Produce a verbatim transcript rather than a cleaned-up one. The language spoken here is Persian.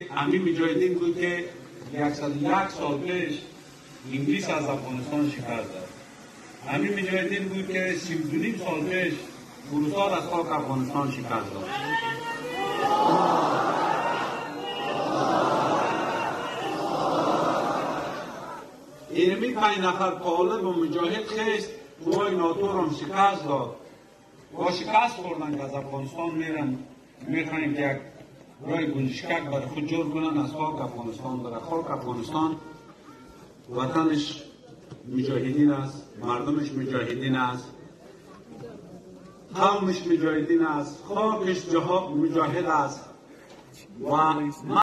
همین مجاهدین بود که یکصد و یک سال پیش انگلیس از افغانستان شکست داد. همین مجاهدین بود که سی و دو نیم سال پیش روس‌ها از خاک افغانستان شکست داد. اینمی پنج نفر طالب و مجاهد خیست قوای ناتو را شکست داد. با شکست خوردن که از افغانستان میرن میخواین که یک رای گنجشکک برای خود جور کنن از خاک افغانستان. برای خاک افغانستان وطنش مجاهدین است، مردمش مجاهدین است، قومش مجاهدین است، خاکش جهاد مجاهد است و